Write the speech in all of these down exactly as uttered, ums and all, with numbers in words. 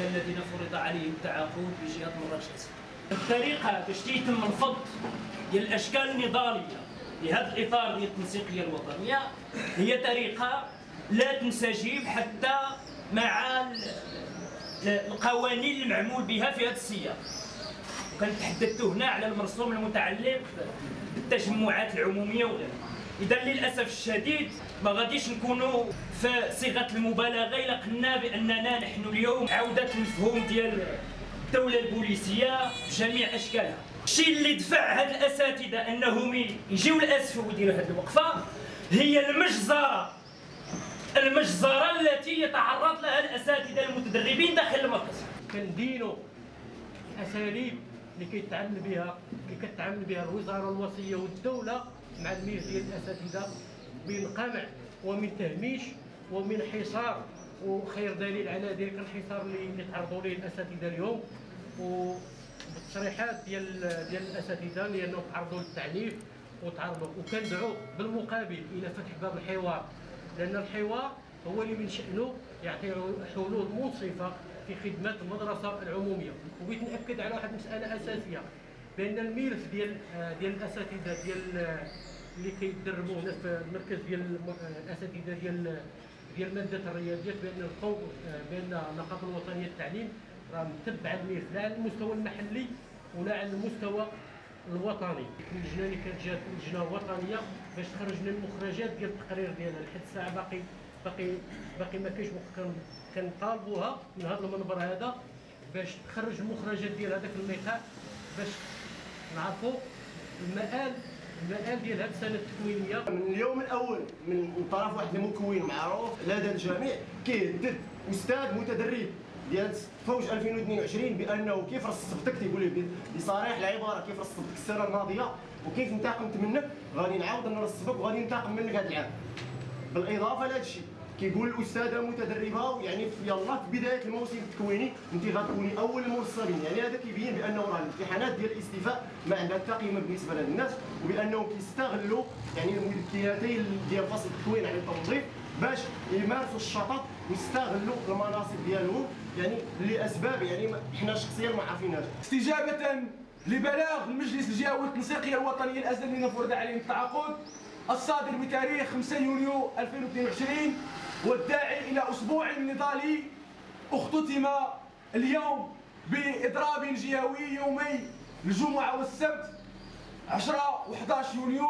الذين فرض عليهم التعاقد بجهه مراكش اسفل. الطريقه باش تيتم الفض ديال الاشكال النضاليه لهذا الاطار ديال التنسيقيه الوطنيه هي طريقه لا تنسجم حتى مع القوانين المعمول بها في هذا السياق. وكان تحدثت هنا على المرسوم المتعلق بالتجمعات العموميه وغيرها. اذا للاسف الشديد ما غاديش نكونوا في صيغه المبالغه الا قلنا باننا نحن اليوم عوده المفهوم ديال الدوله البوليسيه بجميع اشكالها. الشيء اللي دفع هاد الاساتذه انهم يجيو لاسفل ويديروا هذه الوقفه هي المجزره المجزره التي يتعرض لها الاساتذه المتدربين داخل المركز. كندينوا اساليب اللي كيتعامل بها اللي كتعامل بها الوزاره الوصيه والدوله مع الميل ديال الاساتذه من قمع ومن تهميش ومن حصار، وخير دليل على ذلك الحصار اللي تعرضوا ليه الاساتذه اليوم والتصريحات ديال ديال الاساتذه لانهم تعرضوا للتعنيف وتعرضوا. وكندعو بالمقابل الى فتح باب الحوار، لان الحوار هو اللي من شأنه يعطي حلول منصفه في خدمه المدرسه العموميه. وبغيت ناكد على واحد المساله اساسيه، بان الملف ديال ديال الاساتذه ديال اللي كيدربوا هنا في المركز ديال الاساتذه ديال ديال ماده الرياضيات، بان القوم بان النقابه الوطنيه للتعليم راه متبعه الملف لا على المستوى المحلي ولا على المستوى الوطني. اللجنه اللي كانت جات لجنه وطنيه باش تخرج لنا المخرجات ديال التقرير ديالها، لحد الساعه باقي باقي باقي ما كاينش. كنطالبوها من هذا المنبر هذا باش تخرج المخرجات ديال هذاك اللقاء باش نعرفوا المآل المآل ديال هذه السنه التكوينيه. من اليوم الاول من طرف واحد المكون معروف لدى الجميع كيهدد استاذ متدرب ديال فوج ألفين واثنين وعشرين بانه كيف رصبتك، تيقول لك بصريح العباره كيف رصبتك السنه الماضيه وكيف انتقمت منك غادي نعاود نرصبك وغادي ننتقم منك هذا العام. بالاضافه لهذا الشيء كيقول الاستاذه متدربه يعني يلا في بدايه الموسم التكويني انت غتكوني اول المرصبين. يعني هذا كيبين بانه راه الامتحانات ديال الاستيفاء ما عندها حتى قيمه بالنسبه للناس، وبانهم كيستغلوا يعني الملكيتين ديال فصل التكوين عن التوظيف باش يمارسوا الشطط ويستغلوا المناصب ديالهم يعني لاسباب يعني حنا شخصيا ما عارفينهاش. استجابه لبلاغ المجلس الجهوي التنسيقيه الوطنيه الازلي فرض عليهم التعاقد الصادر بتاريخ خمسة يونيو ألفين واثنين وعشرين والداعي الى اسبوع نضالي اختتم اليوم باضراب جهوي يومي الجمعه والسبت عشرة وأحد عشر يونيو،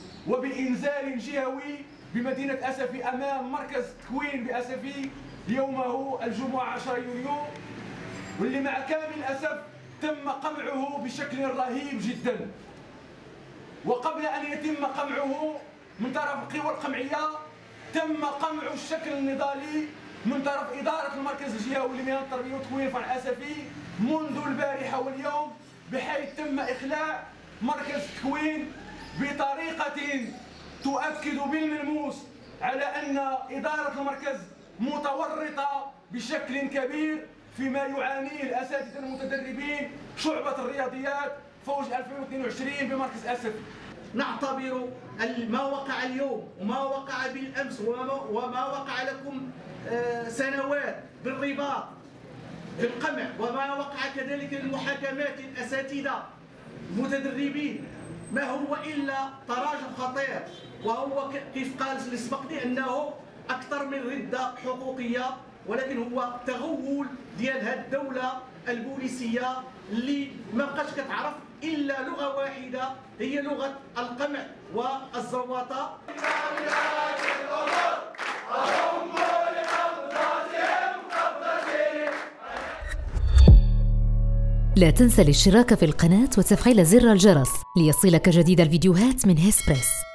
وبانزال جهوي بمدينه اسفي امام مركز تكوين باسفي يومه الجمعه عشرة يونيو، واللي مع كامل الاسف تم قمعه بشكل رهيب جدا. وقبل ان يتم قمعه من طرف القوى القمعيه تم قمع الشكل النضالي من طرف اداره المركز الجهوي لمهن التربيه والتكوين فرع اسفي منذ البارحه واليوم، بحيث تم اخلاء مركز التكوين بطريقه تؤكد بالملموس على ان اداره المركز متورطه بشكل كبير فيما يعانيه الاساتذه المتدربين شعبه الرياضيات فوج ألفين واثنين وعشرين بمركز اسفي. نعتبر ما وقع اليوم وما وقع بالامس وما وقع لكم سنوات بالرباط في القمع وما وقع كذلك المحاكمات الاساتذه المتدربين ما هو الا تراجع خطير، وهو كيف قال اللي سبقني انه اكثر من رده حقوقيه، ولكن هو تغول ديال هذه الدوله البوليسيه اللي ما بقاش كتعرف الا لغه واحده هي لغه القمع والزواطه. لا تنسى الاشتراك في القناة وتفعيل زر الجرس ليصلك جديد الفيديوهات من هسبريس.